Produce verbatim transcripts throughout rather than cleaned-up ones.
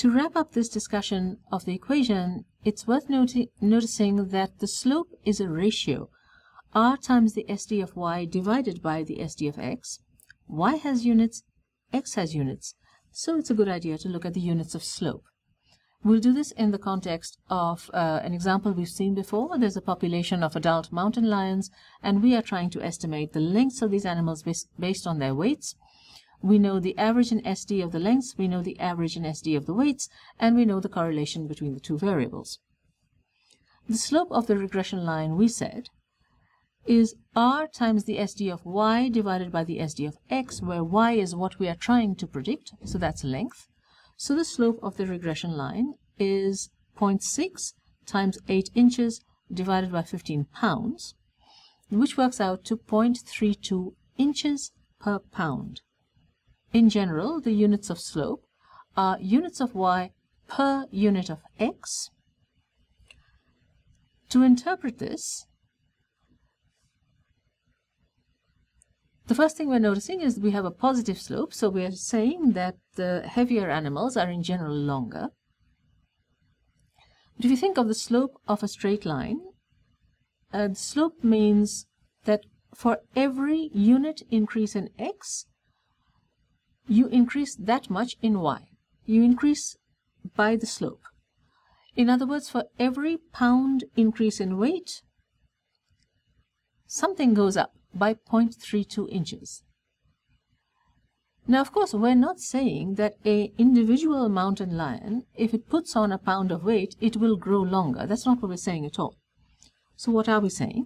To wrap up this discussion of the equation, it's worth noti noticing that the slope is a ratio, r times the S D of y divided by the S D of x. Y has units, x has units, so it's a good idea to look at the units of slope. We'll do this in the context of uh, an example we've seen before. There's a population of adult mountain lions, and we are trying to estimate the lengths of these animals based, based on their weights. We know the average in S D of the lengths, we know the average in S D of the weights, and we know the correlation between the two variables. The slope of the regression line, we said, is r times the S D of y divided by the S D of x, where y is what we are trying to predict, so that's length. So the slope of the regression line is zero point six times eight inches divided by fifteen pounds, which works out to zero point three two inches per pound. In general, the units of slope are units of y per unit of x. To interpret this, the first thing we're noticing is we have a positive slope, so we're saying that the heavier animals are in general longer. But if you think of the slope of a straight line, uh, the slope means that for every unit increase in x, you increase that much in y. You increase by the slope. In other words, for every pound increase in weight, something goes up by zero point three two inches. Now, of course, we're not saying that an individual mountain lion, if it puts on a pound of weight, it will grow longer. That's not what we're saying at all. So what are we saying?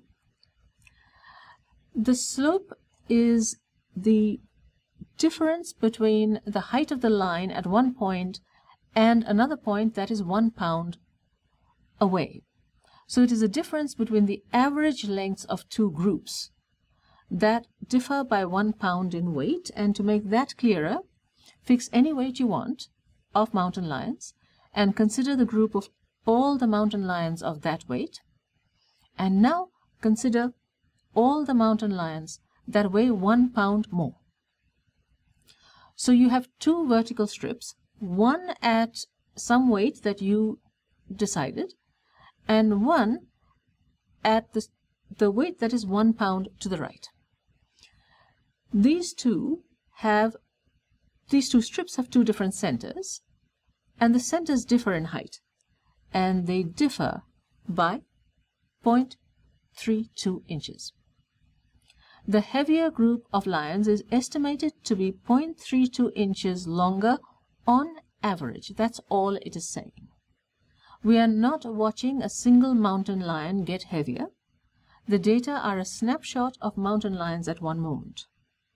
The slope is the difference between the height of the line at one point and another point that is one pound away. So it is a difference between the average lengths of two groups that differ by one pound in weight. And to make that clearer, fix any weight you want of mountain lions and consider the group of all the mountain lions of that weight. And now consider all the mountain lions that weigh one pound more. So you have two vertical strips, one at some weight that you decided, and one at the, the weight that is one pound to the right. These two have, these two strips have two different centers, and the centers differ in height, and they differ by zero point three two inches. The heavier group of lions is estimated to be zero point three two inches longer on average. That's all it is saying. We are not watching a single mountain lion get heavier. The data are a snapshot of mountain lions at one moment.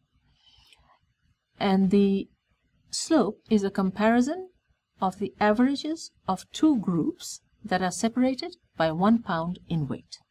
And the slope is a comparison of the averages of two groups that are separated by one pound in weight.